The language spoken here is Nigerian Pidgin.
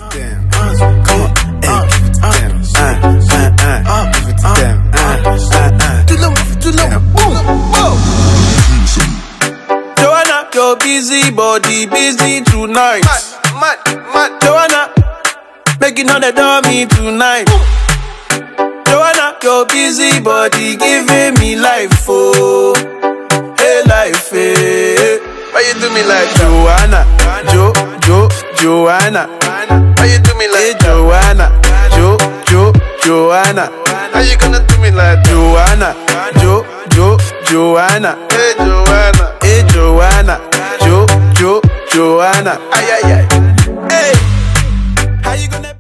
them. Come on, hey, give it to them. Give it to them. Do them, boom, boom. Joanna, your busy body busy tonight. Mad. Joanna, making all the dummy tonight. Joanna, your busy body giving me life, oh, hey life, hey. Why you do me like Joanna? Joanna. Why you do me like Joanna? Joanna. How you gonna do me like Joanna? Joanna. Hey Joanna. Hey Joanna. Joanna. Ay. Hey. How you gonna